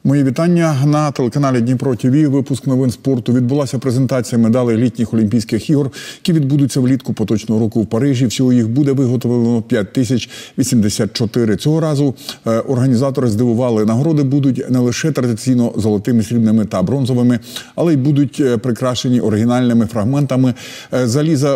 Мої вітання на телеканалі Дніпро ТВ. Випуск новин спорту. Відбулася презентація медалей літніх Олімпійських ігор, які відбудуться влітку поточного року в Парижі. Всього їх буде виготовлено 5084. Цього разу організатори здивували. Нагороди будуть не лише традиційно золотими, срібними та бронзовими, але й будуть прикрашені оригінальними фрагментами заліза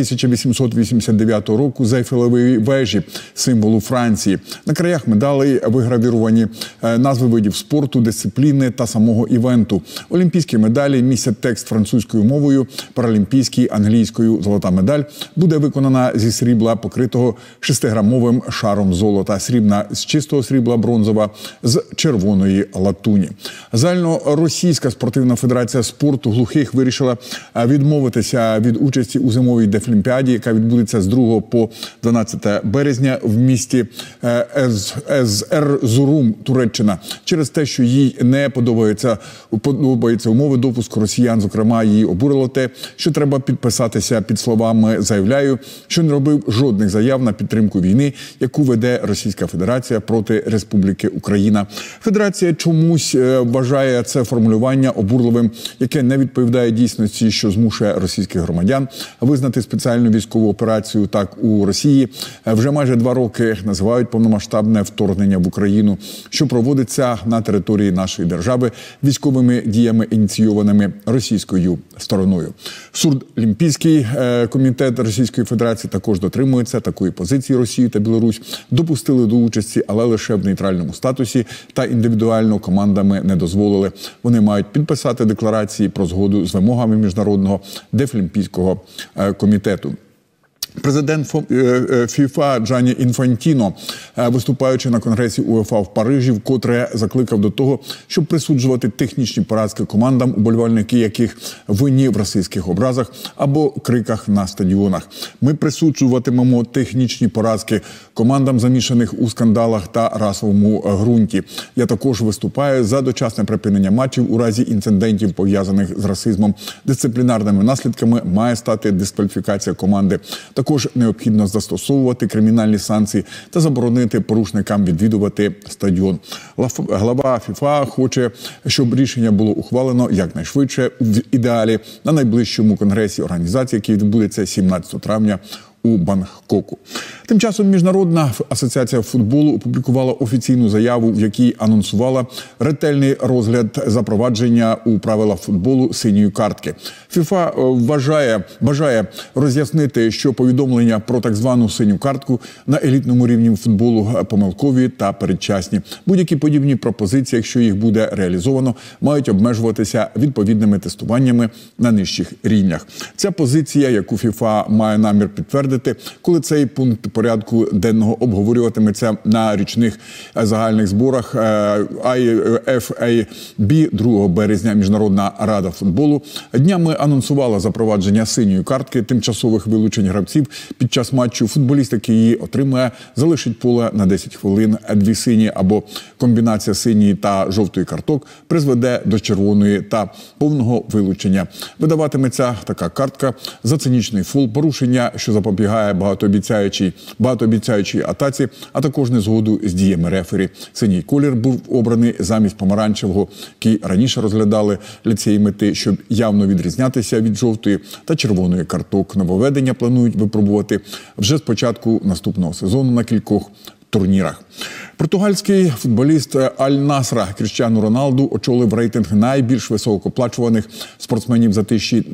1889 року з Ейфелевої вежі, символу Франції. На краях медалей вигравіровані назви видів спорту, дисципліни та самого івенту. Олімпійські медалі містять текст французькою мовою, паралімпійський – англійською. Золота медаль буде виконана зі срібла, покритого 6-грамовим шаром золота. Срібна – з чистого срібла, бронзова – з червоної латуні. Загальноросійська спортивна федерація спорту глухих вирішила відмовитися від участі у зимовій дефлімпіаді, яка відбудеться з 2 по 12 березня в місті Ерзурум, Туреччина, через те, що їй не подобаються умови допуску росіян. Зокрема, її обурило те, що треба підписатися під словами «заявляю», що не робив жодних заяв на підтримку війни, яку веде Російська Федерація проти Республіки Україна. Федерація чомусь вважає це формулювання обурливим, яке не відповідає дійсності, що змушує російських громадян визнати спеціальну військову операцію. Так, у Росії вже майже 2 роки називають повномасштабне вторгнення в Україну, що проводиться на території нашої держави військовими діями, ініційованими російською стороною. Сурдолімпійський комітет Російської Федерації також дотримується такої позиції. Росію та Білорусь допустили до участі, але лише в нейтральному статусі та індивідуально командами не дозволили. Вони мають підписати декларації про згоду з вимогами Міжнародного дефлімпійського комітету. Президент ФІФА Джанні Інфантіно, виступаючи на Конгресі УЄФА в Парижі, вкотре закликав до того, щоб присуджувати технічні поразки командам, уболівальники яких винні в расистських образах або криках на стадіонах. Ми присуджуватимемо технічні поразки командам, замішаних у скандалах та расовому ґрунті. Я також виступаю за дочасне припинення матчів у разі інцидентів, пов'язаних з расизмом. Дисциплінарними наслідками має стати дискваліфікація команди. Також необхідно застосовувати кримінальні санкції та заборонити порушникам відвідувати стадіон. Глава ФІФА хоче, щоб рішення було ухвалено якнайшвидше, в ідеалі на найближчому конгресі організації, який відбудеться 17 травня у Бангкоку. Тим часом Міжнародна асоціація футболу опублікувала офіційну заяву, в якій анонсувала ретельний розгляд запровадження у правила футболу синьої картки. ФІФА бажає роз'яснити, що повідомлення про так звану синю картку на елітному рівні футболу помилкові та передчасні. Будь-які подібні пропозиції, якщо їх буде реалізовано, мають обмежуватися відповідними тестуваннями на нижчих рівнях. Ця позиція, яку ФІФА має намір підтвердити, коли цей пункт порядку денного обговорюватиметься на річних загальних зборах IFAB 2 березня. Міжнародна рада футболу днями анонсувала запровадження синьої картки, тимчасових вилучень гравців під час матчу. Футболіст, який її отримає, залишить поле на 10 хвилин. 2 сині або комбінація синьої та жовтої карток призведе до червоної та повного вилучення. Видаватиметься така картка за цинічний фол, порушення, що запобігає багатообіцяючій атаці, а також незгоду з діями рефері. Синій колір був обраний замість помаранчевого, який раніше розглядали для цієї мети, щоб явно відрізнятися від жовтої та червоної карток. Нововведення планують випробувати вже з початку наступного сезону на кількох турнірах. Португальський футболіст Аль-Насра Кріштіану Роналду очолив рейтинг найбільш високооплачуваних спортсменів за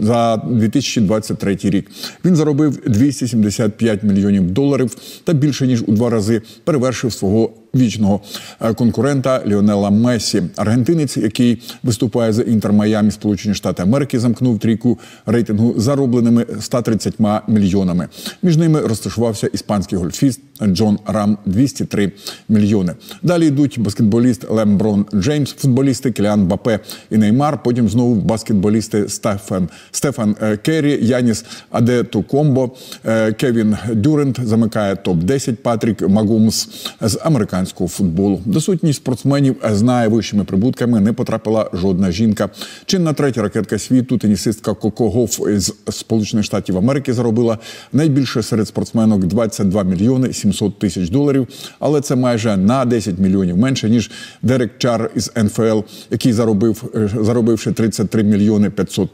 2023 рік. Він заробив $275 мільйонів та більше ніж у 2 рази перевершив свого вічного конкурента Ліонела Мессі. Аргентинець, який виступає за Інтер Майамі, Сполучені Штати Америки, замкнув трійку рейтингу заробленими 130 мільйонами. Між ними розташувався іспанський гольфіст Джон Рам – 203 мільйони. Далі йдуть баскетболіст Леброн Джеймс, футболісти Кіліан Мбаппе і Неймар, потім знову баскетболісти Стефан Керрі, Яніс Адетокумбо, Кевін Дюрант замикає топ-10, Патрік Магумс з американського росіянського футболу. До сотні спортсменів з найвищими прибутками не потрапила жодна жінка. Чинна третя ракетка світу, тенісистка Коко Гофф із Сполучених Штатів Америки заробила найбільше серед спортсменок – 22 мільйони 700 тисяч доларів, але це майже на 10 мільйонів менше, ніж Дерек Чар із НФЛ, який заробивши 33 мільйони 500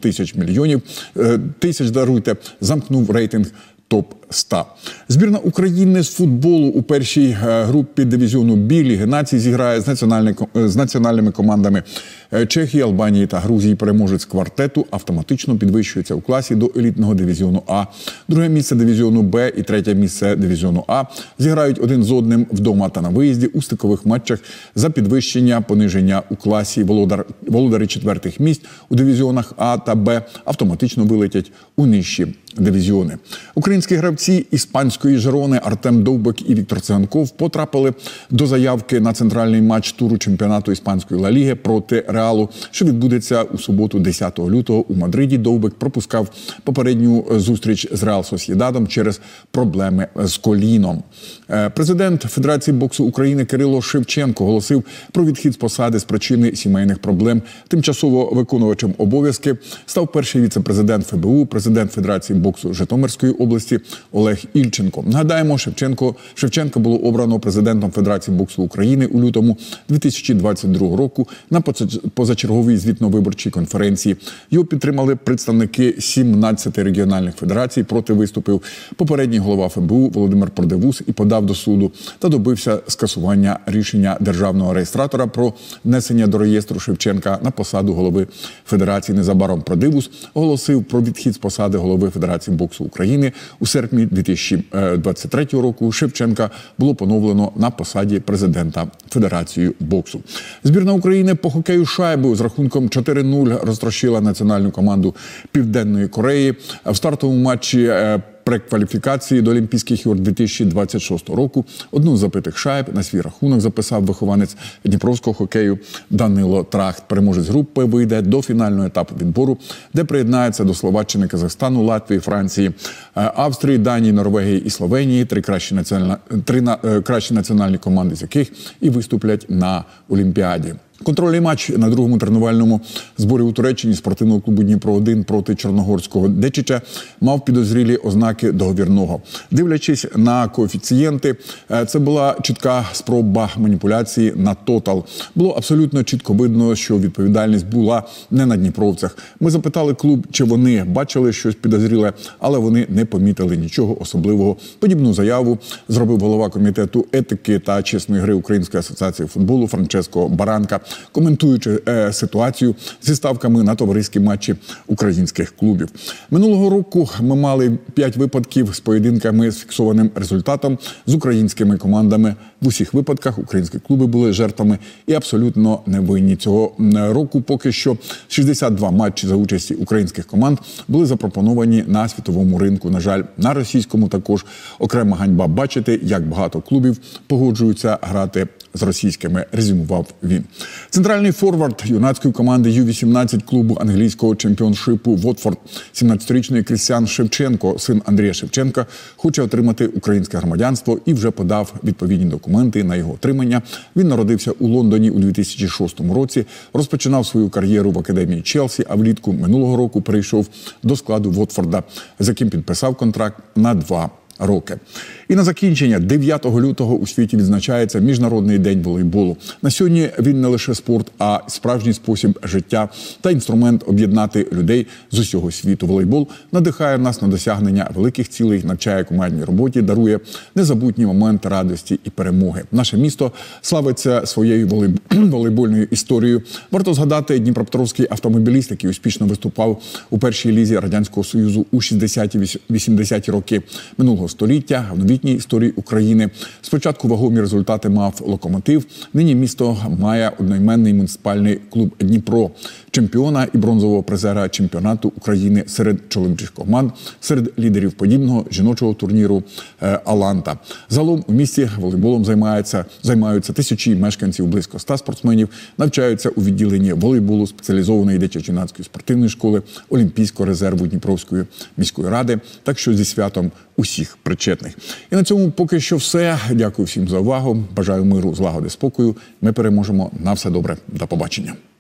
тисяч, замкнув рейтинг топ-100. Збірна України з футболу у першій групі дивізіону Б Ліги націй зіграє з національними командами Чехії, Албанії та Грузії. Переможець квартету автоматично підвищується у класі до елітного дивізіону А. Друге місце дивізіону Б і третє місце дивізіону А зіграють один з одним вдома та на виїзді у стикових матчах за підвищення-пониження у класі. Володарі четвертих місць у дивізіонах А та Б автоматично вилетять у нижчі дивізіони. Українські гравці іспанської Жирони Артем Довбик і Віктор Циганков потрапили до заявки на центральний матч туру чемпіонату іспанської Ла Ліги проти Реалу, що відбудеться у суботу 10 лютого у Мадриді. Довбик пропускав попередню зустріч з Реал Сосєдадом через проблеми з коліном. Президент Федерації боксу України Кирило Шевченко оголосив про відхід з посади з причини сімейних проблем. Тимчасово виконувачем обов'язки став перший віце-президент ФБУ, президент Федерації боксу Житомирської області Олег Ільченко. Нагадаємо, Шевченка було обрано президентом Федерації боксу України у лютому 2022 року на позачерговій звітно-виборчій конференції. Його підтримали представники 17 регіональних федерацій. Проти виступив попередній голова ФБУ Володимир Продевус і подав до суду та добився скасування рішення державного реєстратора про внесення до реєстру Шевченка на посаду голови Федерації. Незабаром Продевус оголосив про відхід з посади голови Федерації боксу України. У серпні 2023 року Шевченка було поновлено на посаді президента Федерації боксу. Збірна України по хокею шайбою з рахунком 4-0 розтрощила національну команду Південної Кореї в стартовому матчі прекваліфікації до Олімпійських ігор 2026 року. Одну з забитих шайб на свій рахунок записав вихованець дніпровського хокею Данило Трахт. Переможець групи вийде до фінального етапу відбору, де приєднається до Словаччини, Казахстану, Латвії, Франції, Австрії, Данії, Норвегії і Словенії. Три кращі національні команди з яких і виступлять на Олімпіаді. Контрольний матч на другому тренувальному зборі у Туреччині спортивного клубу «Дніпро-1» проти чорногорського Дечича мав підозрілі ознаки договірного. Дивлячись на коефіцієнти, це була чітка спроба маніпуляції на тотал. Було абсолютно чітко видно, що відповідальність була не на дніпровцях. Ми запитали клуб, чи вони бачили щось підозріле, але вони не помітили нічого особливого. Подібну заяву зробив голова комітету етики та чесної гри Української асоціації футболу Франческо Баранка, коментуючи ситуацію зі ставками на товариські матчі українських клубів. Минулого року ми мали 5 випадків з поєдинками з фіксованим результатом з українськими командами. В усіх випадках українські клуби були жертвами і абсолютно невинні. Цього року поки що 62 матчі за участі українських команд були запропоновані на світовому ринку. На жаль, на російському також окрема ганьба бачити, як багато клубів погоджуються грати з російськими, резюмував він. Центральний форвард юнацької команди Ю-18 клубу англійського чемпіоншипу Вотфорд, 17-річний Крістіан Шевченко, син Андрія Шевченка, хоче отримати українське громадянство і вже подав відповідні документи на його отримання. Він народився у Лондоні у 2006 році, розпочинав свою кар'єру в академії Челсі, а влітку минулого року перейшов до складу Вотфорда, з яким підписав контракт на 2 роки. І на закінчення, 9 лютого у світі відзначається Міжнародний день волейболу. На сьогодні він не лише спорт, а справжній спосіб життя та інструмент об'єднати людей з усього світу. Волейбол надихає нас на досягнення великих цілей, навчає командній роботі, дарує незабутні моменти радості і перемоги. Наше місто славиться своєю волейбольною історією. Варто згадати дніпропетровський автомобіліст, який успішно виступав у першій лізі Радянського Союзу у 60-80-ті роки минулого століття, в новітній історії України. Спочатку вагомі результати мав «Локомотив», нині місто має одноіменний муніципальний клуб «Дніпро». чемпіона і бронзового призера чемпіонату України серед чоловічих команд, серед лідерів подібного жіночого турніру «Аланта». Загалом у місті волейболом займаються тисячі мешканців, близько 100 спортсменів, навчаються у відділенні волейболу спеціалізованої дитячо-юнацької спортивної школи Олімпійського резерву Дніпровської міської ради. Так що зі святом усіх причетних. І на цьому поки що все. Дякую всім за увагу. Бажаю миру, злагоди, спокою. Ми переможемо. На все добре. До побачення.